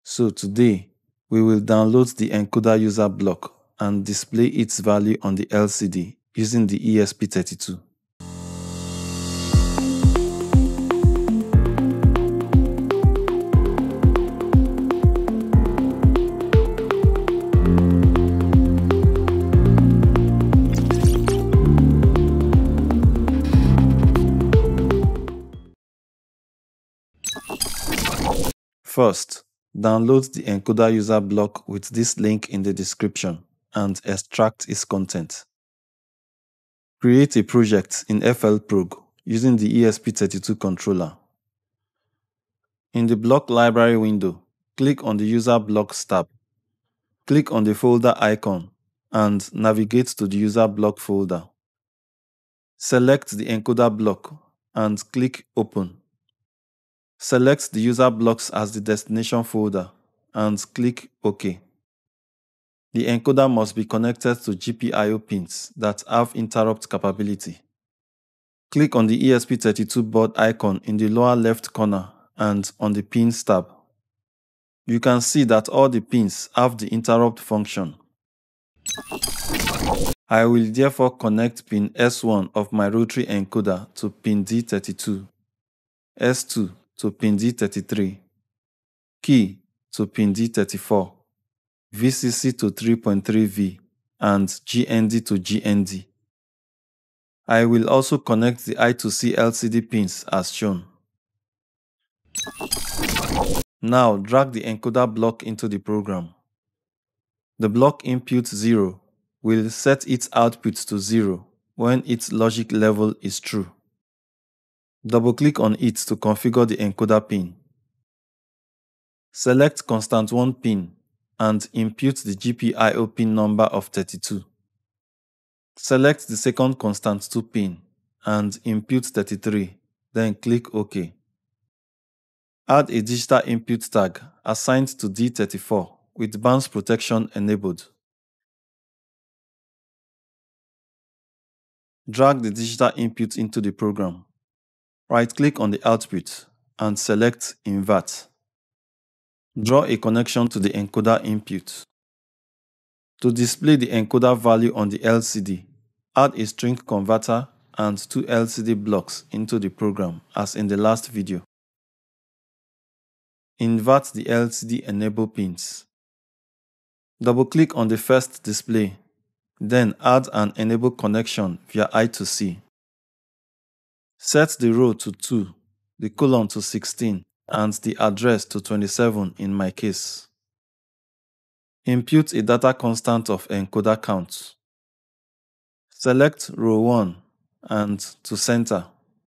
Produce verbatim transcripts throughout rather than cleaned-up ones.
So today, we will download the encoder user block and display its value on the L C D using the E S P thirty-two. First, download the encoder user block with this link in the description and extract its content. Create a project in FLProg using the E S P thirty-two controller. In the block library window, click on the User Blocks tab. Click on the folder icon and navigate to the User Block folder. Select the encoder block and click Open. Select the user blocks as the destination folder and click OK. The encoder must be connected to G P I O pins that have interrupt capability. Click on the E S P thirty-two board icon in the lower left corner and on the Pins tab. You can see that all the pins have the interrupt function. I will therefore connect pin S one of my rotary encoder to pin D thirty-two, S two to pin D thirty-three, key to pin D thirty-four, V C C to three point three V, and G N D to G N D. I will also connect the I two C L C D pins as shown. Now drag the encoder block into the program. The block input zero will set its output to zero when its logic level is true. Double-click on it to configure the encoder pin. Select constant one pin and input the G P I O pin number of thirty-two. Select the second constant two pin and input thirty-three, then click OK. Add a digital input tag assigned to D thirty-four with bounce protection enabled. Drag the digital input into the program. Right-click on the output and select Invert. Draw a connection to the encoder input. To display the encoder value on the L C D, add a string converter and two L C D blocks into the program as in the last video. Invert the L C D enable pins. Double-click on the first display, then add an enable connection via I two C. Set the row to two, the column to sixteen, and the address to twenty-seven in my case. Input a data constant of encoder count. Select row one and to center.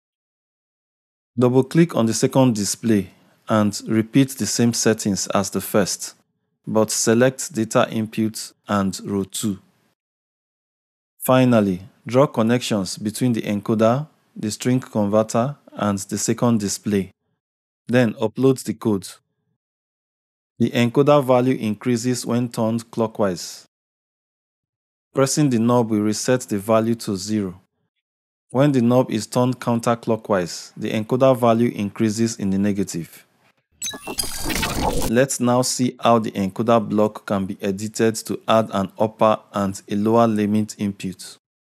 Double-click on the second display and repeat the same settings as the first, but select data input and row two. Finally, draw connections between the encoder, the string converter, and the second display. Then upload the code. The encoder value increases when turned clockwise. Pressing the knob will reset the value to zero. When the knob is turned counterclockwise, the encoder value increases in the negative. Let's now see how the encoder block can be edited to add an upper and a lower limit input.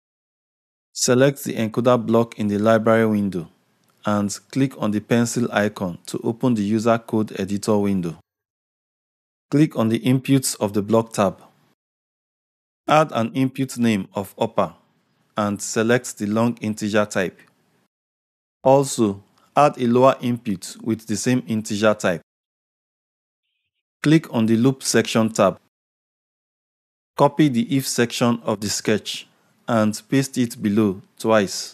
Select the encoder block in the library window and click on the pencil icon to open the user code editor window. Click on the Inputs of the block tab. Add an input name of upper and select the long integer type. Also, add a lower input with the same integer type. Click on the Loop section tab. Copy the if section of the sketch and paste it below twice.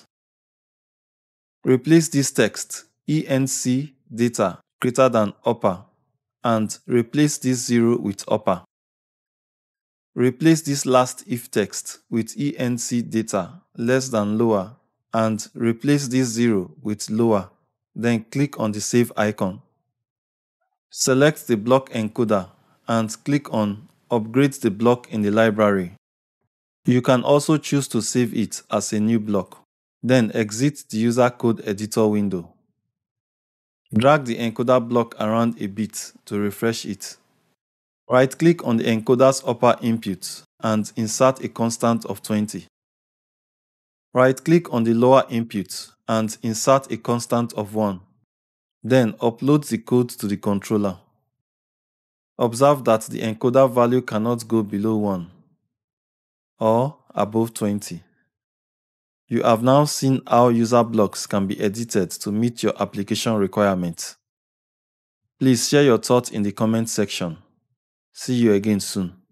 Replace this text E N C data greater than upper and replace this zero with upper. Replace this last if text with E N C data less than lower and replace this zero with lower, then click on the Save icon. Select the block encoder and click on Upgrade the block in the library. You can also choose to save it as a new block. Then exit the user code editor window. Drag the encoder block around a bit to refresh it. Right-click on the encoder's upper input and insert a constant of twenty. Right-click on the lower input and insert a constant of one. Then upload the code to the controller. Observe that the encoder value cannot go below one or above twenty. You have now seen how user blocks can be edited to meet your application requirements. Please share your thoughts in the comment section. See you again soon.